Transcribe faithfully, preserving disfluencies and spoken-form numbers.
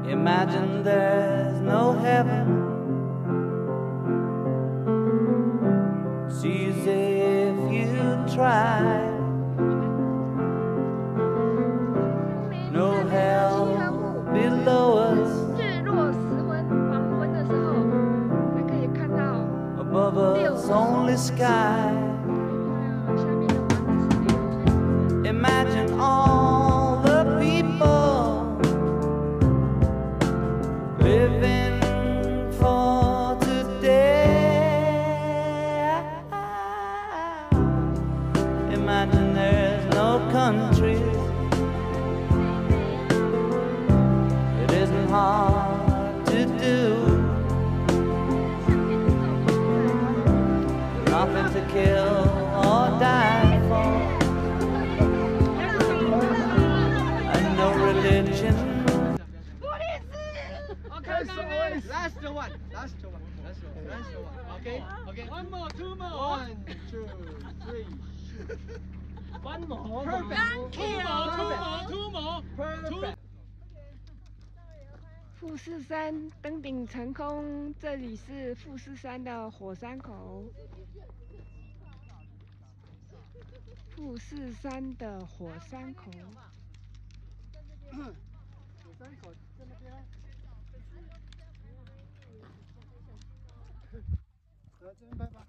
Imagine there's no heaven. It's easy if you try. No hell below us. 日落时分、黄昏的时候，还可以看到 Above us only sky. 下面的黄是六。 Imagine all the people living for today. Imagine there's no countries. It isn't hard to do. Nothing to kill or die for. And no religion. Okay, so last one, last one, last one, last one. Okay, okay. One more, two more. One, two, three. One more. Perfect. Thank you. Two more, two more, perfect. 富士山登顶成功，这里是富士山的火山口。富士山的火山口。 火山口在那边。来这边拍吧。